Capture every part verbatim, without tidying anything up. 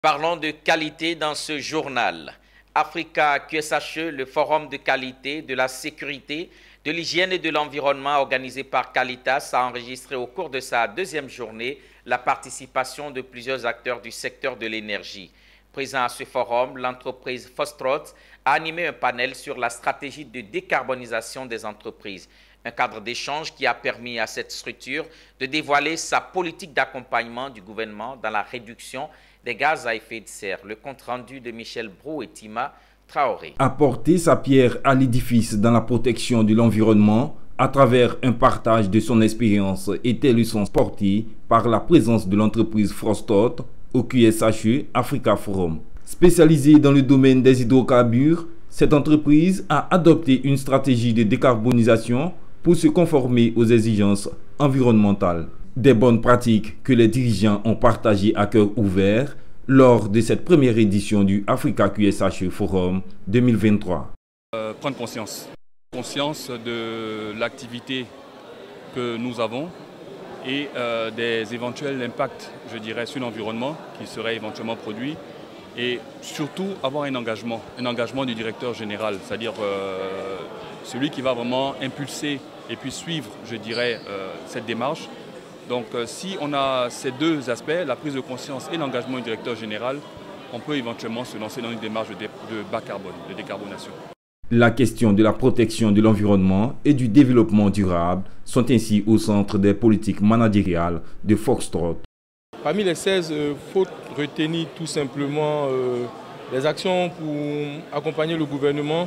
Parlons de qualité dans ce journal. Africa Q S H E, le forum de qualité, de la sécurité, de l'hygiène et de l'environnement organisé par Qualitas a enregistré au cours de sa deuxième journée la participation de plusieurs acteurs du secteur de l'énergie. Présent à ce forum, l'entreprise Foxtrot a animé un panel sur la stratégie de décarbonisation des entreprises. Un cadre d'échange qui a permis à cette structure de dévoiler sa politique d'accompagnement du gouvernement dans la réduction des gaz à effet de serre. Le compte-rendu de Michel Brou et Tima Traoré. Apporter sa pierre à l'édifice dans la protection de l'environnement à travers un partage de son expérience était leçon sportive par la présence de l'entreprise Foxtrot au Q S H E Africa Forum. Spécialisée dans le domaine des hydrocarbures, cette entreprise a adopté une stratégie de décarbonisation pour se conformer aux exigences environnementales. Des bonnes pratiques que les dirigeants ont partagées à cœur ouvert lors de cette première édition du Africa Q S H E Forum deux mille vingt-trois. Euh, prendre conscience. Conscience de l'activité que nous avons et euh, des éventuels impacts, je dirais, sur l'environnement qui seraient éventuellement produits. Et surtout avoir un engagement, un engagement du directeur général, c'est-à-dire euh, celui qui va vraiment impulser et puis suivre, je dirais, euh, cette démarche. Donc euh, si on a ces deux aspects, la prise de conscience et l'engagement du directeur général, on peut éventuellement se lancer dans une démarche de, de bas carbone, de décarbonation. La question de la protection de l'environnement et du développement durable sont ainsi au centre des politiques managériales de Foxtrot. Parmi les seize, il euh, faut retenir tout simplement euh, les actions pour accompagner le gouvernement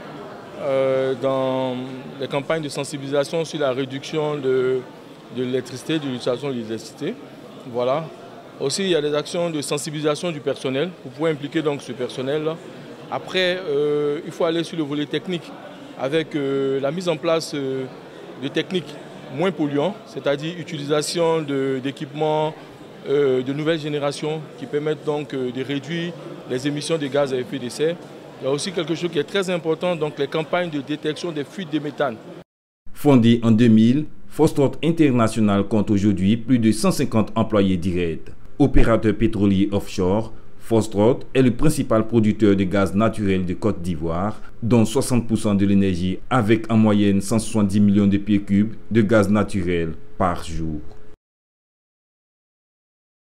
euh, dans les campagnes de sensibilisation sur la réduction de, de l'électricité, de l'utilisation de l'électricité. Voilà. Aussi, il y a des actions de sensibilisation du personnel pour pouvoir impliquer donc ce personnel-là. Après, euh, il faut aller sur le volet technique avec euh, la mise en place euh, de techniques moins polluantes, c'est-à-dire utilisation d'équipements Euh, de nouvelles générations qui permettent donc euh, de réduire les émissions de gaz à effet de serre. Il y a aussi quelque chose qui est très important, donc les campagnes de détection des fuites de méthane. Fondée en deux mille, Foxtrot International compte aujourd'hui plus de cent cinquante employés directs. Opérateur pétrolier offshore, Foxtrot est le principal producteur de gaz naturel de Côte d'Ivoire, dont soixante pour cent de l'énergie avec en moyenne cent soixante-dix millions de pieds cubes de gaz naturel par jour.